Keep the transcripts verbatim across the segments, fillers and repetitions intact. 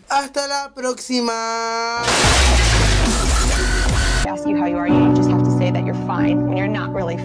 Hasta la próxima. Ask you how you are, you just have to say that you're fine when you're not really.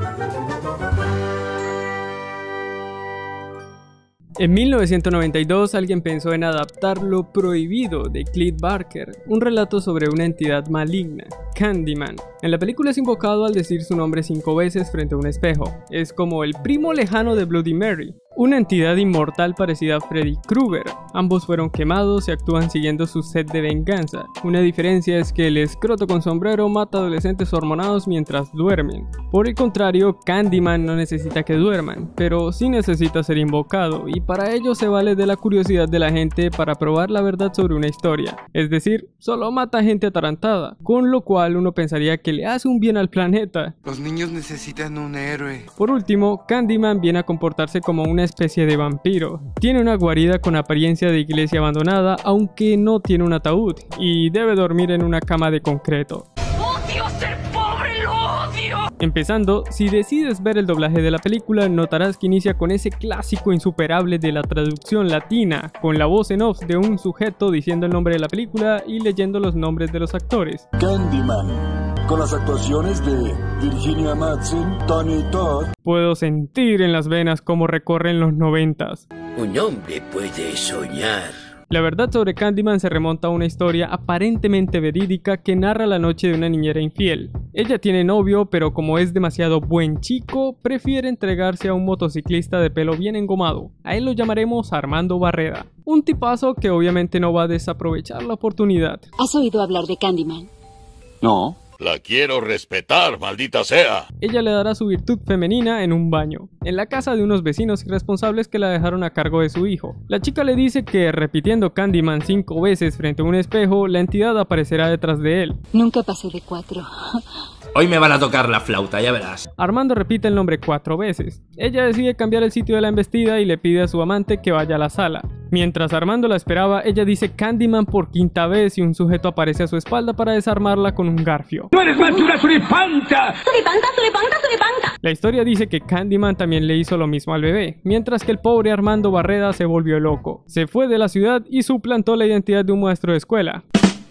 En mil novecientos noventa y dos alguien pensó en adaptar Lo Prohibido de Clive Barker, un relato sobre una entidad maligna, Candyman. En la película es invocado al decir su nombre cinco veces frente a un espejo. Es como el primo lejano de Bloody Mary, una entidad inmortal parecida a Freddy Krueger. Ambos fueron quemados y actúan siguiendo su sed de venganza. Una diferencia es que el escroto con sombrero mata a adolescentes hormonados mientras duermen. Por el contrario, Candyman no necesita que duerman, pero sí necesita ser invocado, y para ello se vale de la curiosidad de la gente para probar la verdad sobre una historia. Es decir, solo mata gente atarantada, con lo cual uno pensaría que le hace un bien al planeta. Los niños necesitan un héroe. Por último, Candyman viene a comportarse como una especie de vampiro. Tiene una guarida con apariencia de iglesia abandonada, aunque no tiene un ataúd, y debe dormir en una cama de concreto. ¡Odio ser pobre, lo odio! Empezando, si decides ver el doblaje de la película, notarás que inicia con ese clásico insuperable de la traducción latina, con la voz en off de un sujeto diciendo el nombre de la película y leyendo los nombres de los actores. Candyman, con las actuaciones de Virginia Madsen, Tony Todd. Puedo sentir en las venas cómo recorren los noventas. Un hombre puede soñar. La verdad sobre Candyman se remonta a una historia aparentemente verídica que narra la noche de una niñera infiel. Ella tiene novio, pero como es demasiado buen chico, prefiere entregarse a un motociclista de pelo bien engomado. A él lo llamaremos Armando Barreda. Un tipazo que obviamente no va a desaprovechar la oportunidad. ¿Has oído hablar de Candyman? No. La quiero respetar, maldita sea. Ella le dará su virtud femenina en un baño, en la casa de unos vecinos irresponsables que la dejaron a cargo de su hijo. La chica le dice que repitiendo Candyman cinco veces frente a un espejo, la entidad aparecerá detrás de él. Nunca pasé de cuatro. Hoy me van a tocar la flauta, ya verás. Armando repite el nombre cuatro veces. Ella decide cambiar el sitio de la embestida y le pide a su amante que vaya a la sala. Mientras Armando la esperaba, ella dice Candyman por quinta vez y un sujeto aparece a su espalda para desarmarla con un garfio. ¡No eres más que una suripanta! ¡Suripanta, suripanta, suripanta! La historia dice que Candyman también le hizo lo mismo al bebé, mientras que el pobre Armando Barreda se volvió loco. Se fue de la ciudad y suplantó la identidad de un maestro de escuela.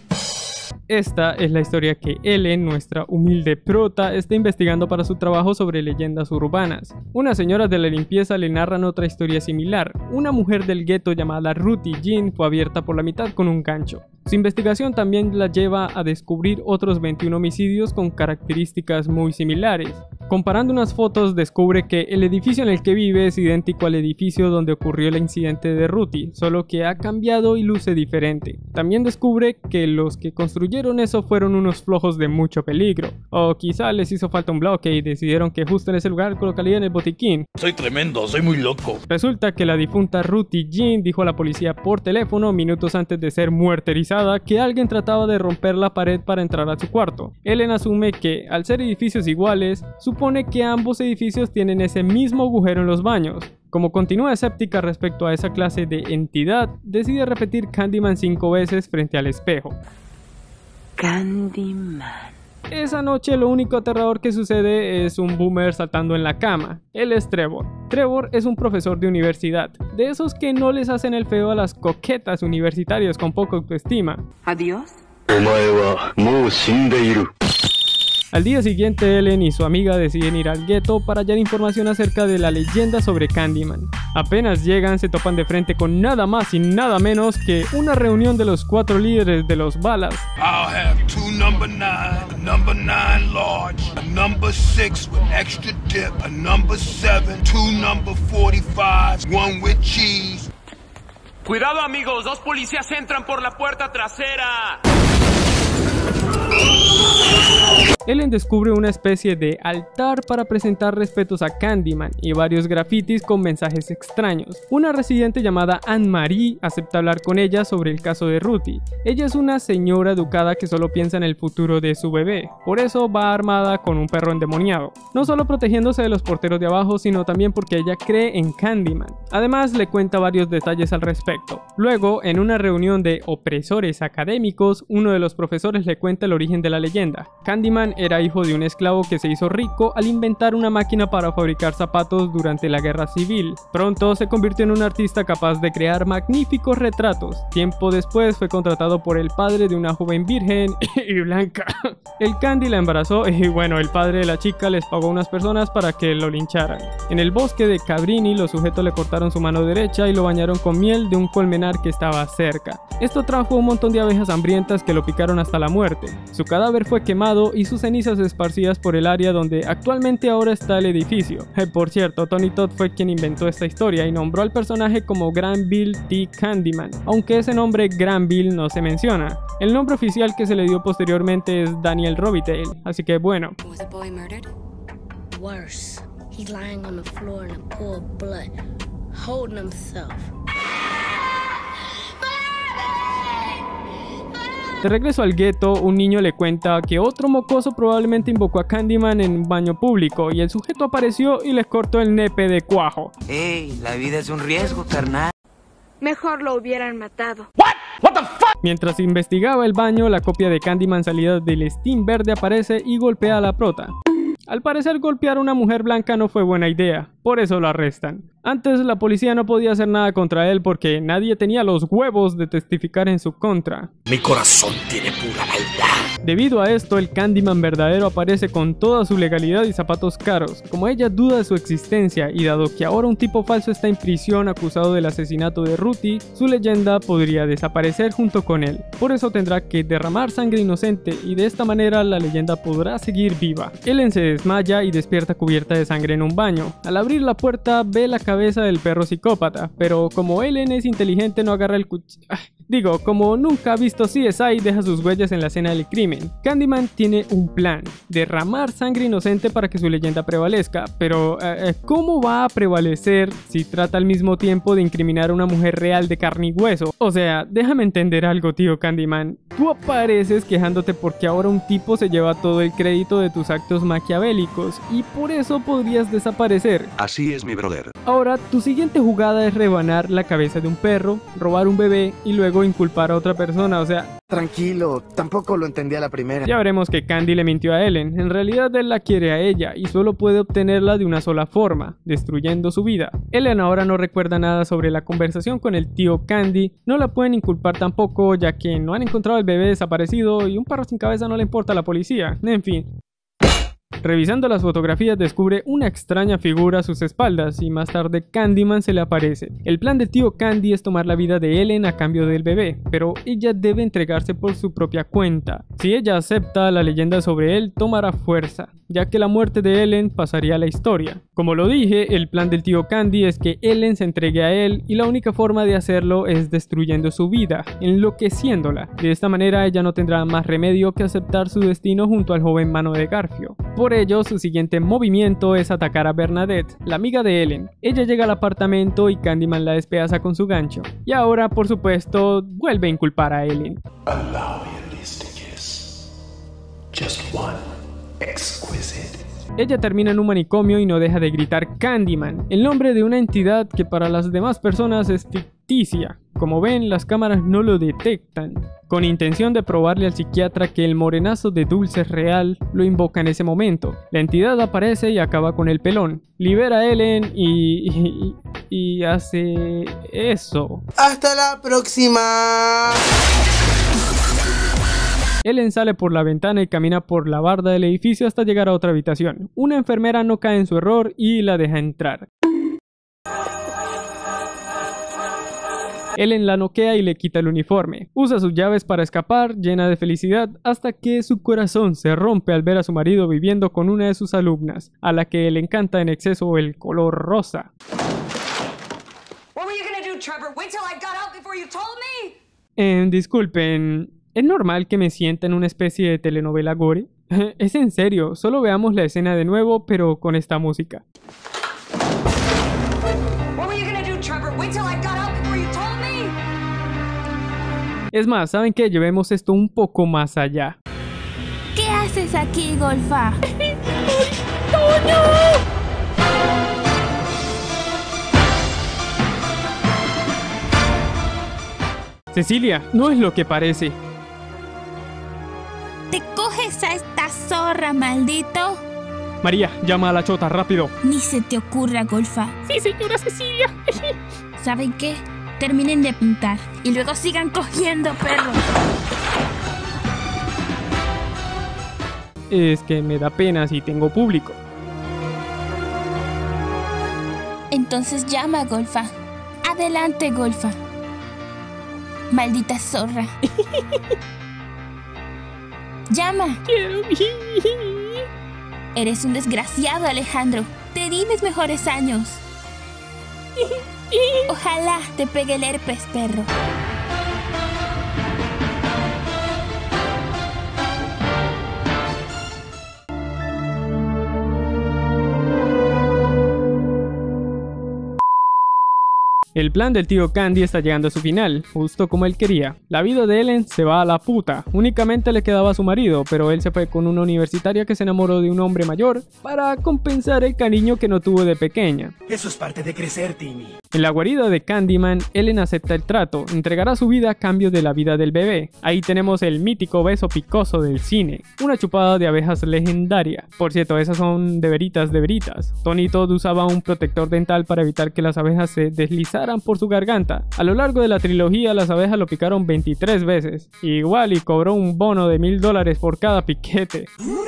Esta es la historia que Ellen, nuestra humilde prota, está investigando para su trabajo sobre leyendas urbanas. Unas señoras de la limpieza le narran otra historia similar. Una mujer del gueto llamada Ruthie Jean fue abierta por la mitad con un gancho. Su investigación también la lleva a descubrir otros veintiún homicidios con características muy similares. Comparando unas fotos, descubre que el edificio en el que vive es idéntico al edificio donde ocurrió el incidente de Ruthie, solo que ha cambiado y luce diferente. También descubre que los que construyeron eso fueron unos flojos de mucho peligro, o quizá les hizo falta un bloque y decidieron que justo en ese lugar colocarían el botiquín. Soy tremendo, soy muy loco. Resulta que la difunta Ruthie Jean dijo a la policía por teléfono minutos antes de ser muerterizada que alguien trataba de romper la pared para entrar a su cuarto. Ellen asume que, al ser edificios iguales, supone que ambos edificios tienen ese mismo agujero en los baños. Como continúa escéptica respecto a esa clase de entidad, decide repetir Candyman cinco veces frente al espejo. Candyman. Esa noche lo único aterrador que sucede es un boomer saltando en la cama. Él es Trevor. Trevor es un profesor de universidad, de esos que no les hacen el feo a las coquetas universitarias con poca autoestima. Adiós. Al día siguiente, Ellen y su amiga deciden ir al gueto para hallar información acerca de la leyenda sobre Candyman. Apenas llegan, se topan de frente con nada más y nada menos que una reunión de los cuatro líderes de los Balas. I'll have two number nine, a number nine large, a number six with extra dip, a number seven, two number forty-fives, one with cheese. Cuidado amigos, dos policías entran por la puerta trasera. Ellen descubre una especie de altar para presentar respetos a Candyman y varios grafitis con mensajes extraños. Una residente llamada Anne-Marie acepta hablar con ella sobre el caso de Ruthie. Ella es una señora educada que solo piensa en el futuro de su bebé, por eso va armada con un perro endemoniado. No solo protegiéndose de los porteros de abajo, sino también porque ella cree en Candyman. Además, le cuenta varios detalles al respecto. Luego, en una reunión de opresores académicos, uno de los profesores le cuenta el origen de la leyenda. Candyman era hijo de un esclavo que se hizo rico al inventar una máquina para fabricar zapatos durante la guerra civil. Pronto se convirtió en un artista capaz de crear magníficos retratos. Tiempo después fue contratado por el padre de una joven virgen y blanca. El Candy la embarazó y bueno, el padre de la chica les pagó a unas personas para que lo lincharan. En el bosque de Cabrini, los sujetos le cortaron su mano derecha y lo bañaron con miel de un colmenar que estaba cerca. Esto trajo un montón de abejas hambrientas que lo picaron hasta la muerte. Su cadáver fue quemado y sus cenizas esparcidas por el área donde actualmente ahora está el edificio. Eh, por cierto, Tony Todd fue quien inventó esta historia y nombró al personaje como Granville T. Candyman, aunque ese nombre Granville no se menciona. El nombre oficial que se le dio posteriormente es Daniel Robitaille, así que bueno. De regreso al gueto, un niño le cuenta que otro mocoso probablemente invocó a Candyman en un baño público y el sujeto apareció y les cortó el nepe de cuajo. Ey, la vida es un riesgo, carnal. Mejor lo hubieran matado. What? What the fuck? Mientras investigaba el baño, la copia de Candyman salida del Steam verde aparece y golpea a la prota. Al parecer golpear a una mujer blanca no fue buena idea, por eso lo arrestan. Antes la policía no podía hacer nada contra él porque nadie tenía los huevos de testificar en su contra. Mi corazón tiene pura maldad. Debido a esto, el Candyman verdadero aparece con toda su legalidad y zapatos caros. Como ella duda de su existencia y dado que ahora un tipo falso está en prisión acusado del asesinato de Ruthie, su leyenda podría desaparecer junto con él. Por eso tendrá que derramar sangre inocente y de esta manera la leyenda podrá seguir viva. Ellen se desmaya y despierta cubierta de sangre en un baño. Al abrir la puerta ve la cabeza del perro psicópata, pero como Ellen es inteligente no agarra el cuchillo. Digo, como nunca ha visto C S I, deja sus huellas en la escena del crimen. Candyman tiene un plan, derramar sangre inocente para que su leyenda prevalezca, pero eh, ¿cómo va a prevalecer si trata al mismo tiempo de incriminar a una mujer real de carne y hueso? O sea, déjame entender algo, tío Candyman. Tú apareces quejándote porque ahora un tipo se lleva todo el crédito de tus actos maquiavélicos y por eso podrías desaparecer. Así es, mi brother. Ahora, tu siguiente jugada es rebanar la cabeza de un perro, robar un bebé y luego inculpar a otra persona, o sea... Tranquilo, tampoco lo entendí a la primera. Ya veremos que Candy le mintió a Ellen. En realidad él la quiere a ella y solo puede obtenerla de una sola forma, destruyendo su vida. Ellen ahora no recuerda nada sobre la conversación con el tío Candy. No la pueden inculpar tampoco ya que no han encontrado al bebé desaparecido y un perro sin cabeza no le importa a la policía. En fin. Revisando las fotografías descubre una extraña figura a sus espaldas y más tarde Candyman se le aparece. El plan del tío Candy es tomar la vida de Ellen a cambio del bebé, pero ella debe entregarse por su propia cuenta. Si ella acepta, la leyenda sobre él tomará fuerza, ya que la muerte de Ellen pasaría a la historia. Como lo dije, el plan del tío Candy es que Ellen se entregue a él y la única forma de hacerlo es destruyendo su vida, enloqueciéndola. De esta manera ella no tendrá más remedio que aceptar su destino junto al joven Mano de Garfio. Por ello, su siguiente movimiento es atacar a Bernadette, la amiga de Ellen. Ella llega al apartamento y Candyman la despedaza con su gancho. Y ahora, por supuesto, vuelve a inculpar a Ellen. Allow me at least a kiss. Just one. Exquisite. Ella termina en un manicomio y no deja de gritar Candyman, el nombre de una entidad que para las demás personas es ficticia. Como ven, las cámaras no lo detectan. Con intención de probarle al psiquiatra que el morenazo de Dulce es real, lo invoca en ese momento. La entidad aparece y acaba con el pelón. Libera a Ellen y, y, y hace eso. ¡Hasta la próxima! Ellen sale por la ventana y camina por la barda del edificio hasta llegar a otra habitación. Una enfermera no cae en su error y la deja entrar. Ellen la noquea y le quita el uniforme. Usa sus llaves para escapar, llena de felicidad, hasta que su corazón se rompe al ver a su marido viviendo con una de sus alumnas, a la que le encanta en exceso el color rosa. Eh, disculpen, ¿es normal que me sienta en una especie de telenovela gore? Es en serio, solo veamos la escena de nuevo, pero con esta música. Es más, ¿saben qué? Llevemos esto un poco más allá. ¿Qué haces aquí, golfa? ¡Toño! Cecilia, no es lo que parece. Te cojo coges a esta zorra, maldito? María, llama a la chota, rápido. Ni se te ocurra, Golfa. Sí, señora Cecilia. ¿Saben qué? Terminen de pintar y luego sigan cogiendo, perro. Es que me da pena si tengo público. Entonces llama, Golfa. Adelante, Golfa. Maldita zorra. Llama. Quiero. Eres un desgraciado, Alejandro. Te di mis mejores años. Ojalá te pegue el herpes, perro. El plan del tío Candy está llegando a su final, justo como él quería. La vida de Ellen se va a la puta. Únicamente le quedaba a su marido, pero él se fue con una universitaria que se enamoró de un hombre mayor para compensar el cariño que no tuvo de pequeña. Eso es parte de crecer, Timmy. En la guarida de Candyman, Ellen acepta el trato, entregará su vida a cambio de la vida del bebé. Ahí tenemos el mítico beso picoso del cine, una chupada de abejas legendaria. Por cierto, esas son de veritas de veritas. Tony Todd usaba un protector dental para evitar que las abejas se deslizaran por su garganta. A lo largo de la trilogía, las abejas lo picaron veintitrés veces. Igual y cobró un bono de mil dólares por cada piquete.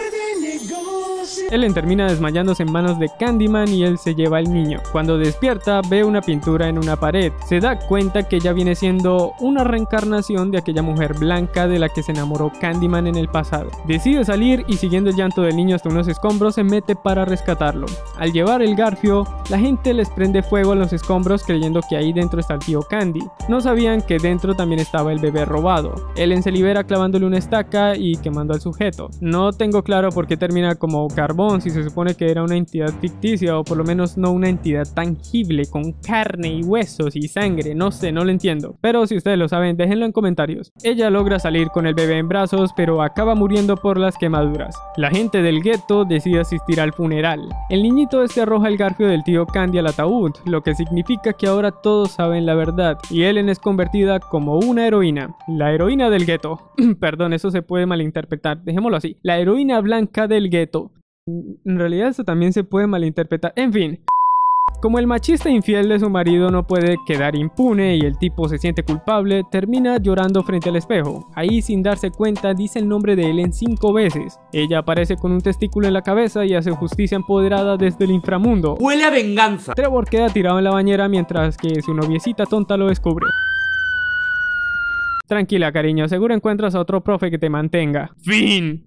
Ellen termina desmayándose en manos de Candyman y él se lleva al niño. Cuando despierta, ve una pintura en una pared. Se da cuenta que ella viene siendo una reencarnación de aquella mujer blanca de la que se enamoró Candyman en el pasado. Decide salir y siguiendo el llanto del niño hasta unos escombros se mete para rescatarlo. Al llevar el garfio, la gente les prende fuego a los escombros creyendo que ahí dentro está el tío Candy. No sabían que dentro también estaba el bebé robado. Ellen se libera clavándole una estaca y quemando al sujeto. No tengo claro por qué termina como carbón si se supone que era una entidad ficticia, o por lo menos no una entidad tangible con carne y huesos y sangre. No sé, no lo entiendo, pero si ustedes lo saben déjenlo en comentarios. Ella logra salir con el bebé en brazos pero acaba muriendo por las quemaduras. La gente del gueto decide asistir al funeral. El niñito este arroja el garfio del tío Candy al ataúd, lo que significa que ahora todos saben la verdad y Ellen es convertida como una heroína, la heroína del gueto. Perdón, eso se puede malinterpretar, dejémoslo así, la heroína blanca del gueto. En realidad esto también se puede malinterpretar. En fin, como el machista infiel de su marido no puede quedar impune y el tipo se siente culpable, termina llorando frente al espejo. Ahí sin darse cuenta dice el nombre de Ellen cinco veces. Ella aparece con un testículo en la cabeza y hace justicia empoderada desde el inframundo. ¡Huele a venganza! Trevor queda tirado en la bañera mientras que su noviecita tonta lo descubre. Tranquila, cariño, seguro encuentras a otro profe que te mantenga. Fin.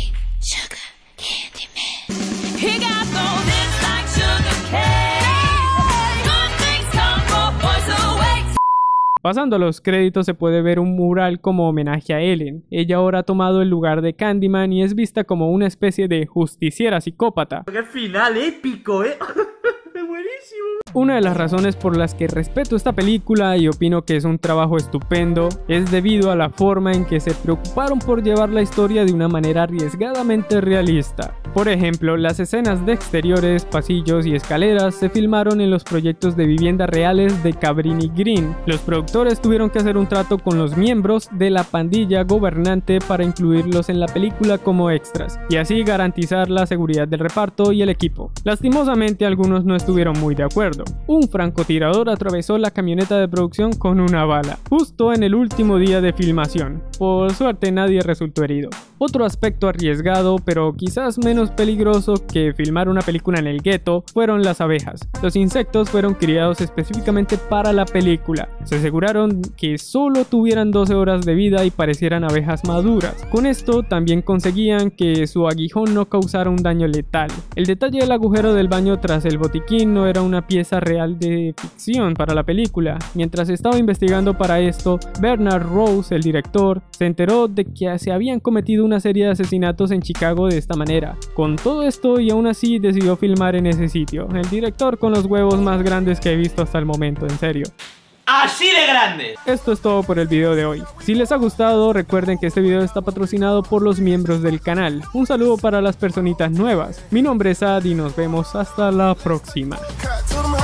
Pasando a los créditos se puede ver un mural como homenaje a Ellen. Ella ahora ha tomado el lugar de Candyman y es vista como una especie de justiciera psicópata. ¡Qué final épico, eh! ¡Buenísimo! Una de las razones por las que respeto esta película y opino que es un trabajo estupendo es debido a la forma en que se preocuparon por llevar la historia de una manera arriesgadamente realista. Por ejemplo, las escenas de exteriores, pasillos y escaleras se filmaron en los proyectos de vivienda reales de Cabrini Green. Los productores tuvieron que hacer un trato con los miembros de la pandilla gobernante para incluirlos en la película como extras y así garantizar la seguridad del reparto y el equipo. Lastimosamente algunos no estuvieron muy de acuerdo. Un francotirador atravesó la camioneta de producción con una bala, justo en el último día de filmación. Por suerte nadie resultó herido. Otro aspecto arriesgado, pero quizás menos peligroso que filmar una película en el gueto, fueron las abejas. Los insectos fueron criados específicamente para la película. Se aseguraron que solo tuvieran doce horas de vida y parecieran abejas maduras. Con esto también conseguían que su aguijón no causara un daño letal. El detalle del agujero del baño tras el botiquín no era una pieza real de ficción para la película. Mientras estaba investigando para esto, Bernard Rose, el director, se enteró de que se habían cometido una serie de asesinatos en Chicago de esta manera. Con todo esto y aún así decidió filmar en ese sitio. El director con los huevos más grandes que he visto hasta el momento, en serio. ¡Así de grande! Esto es todo por el video de hoy. Si les ha gustado, recuerden que este video está patrocinado por los miembros del canal. Un saludo para las personitas nuevas. Mi nombre es Ad y nos vemos hasta la próxima.